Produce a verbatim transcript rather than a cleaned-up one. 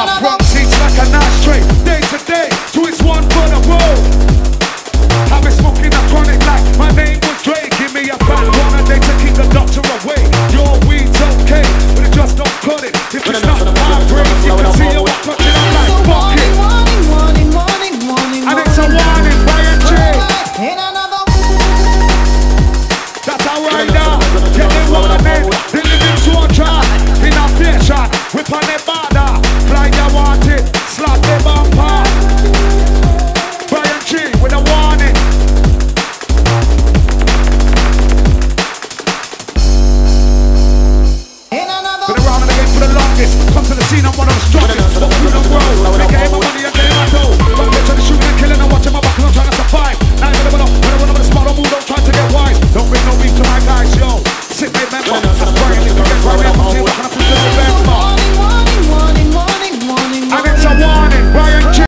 got front seats like an ashtray. Day to day, two is one for the road. I've been smoking a chronic like my name was Dre. Give me a fat one a day to keep the doctor away. Your weed's okay, but it just don't cut it. If it's not my brain, you can see you are touching on like fuck it. And it's a warning, Bryan J. That's how right now. Get the warning, the living soldier. In a patient, whip on the border. Fly you want it, slap the bumper. Bryan J with a warning. Been around and again for the longest. Come to the scene, I'm one of the strongest.